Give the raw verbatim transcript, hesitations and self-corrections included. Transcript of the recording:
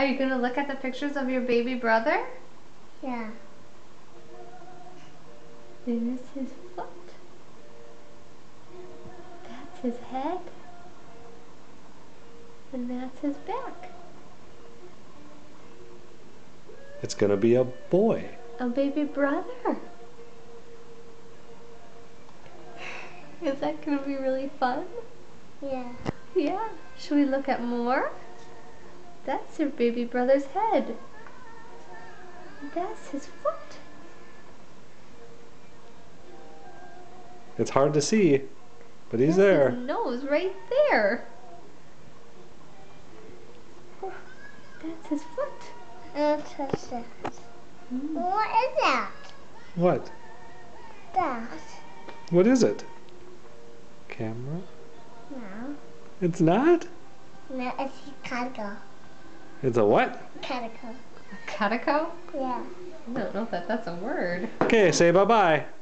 Are you going to look at the pictures of your baby brother? Yeah. There's his foot. That's his head. And that's his back. It's gonna be a boy. A baby brother. Is that going to be really fun? Yeah. Yeah. Should we look at more? That's your baby brother's head. That's his foot. It's hard to see, but he's That's there. his nose right there. That's his foot. I'll touch that. Mm. What is that? What? That. What is it? Camera? No. It's not? No, it's a calico. It's a what? Calico. Calico? Yeah. I don't know if that, that's a word. Okay, say bye-bye.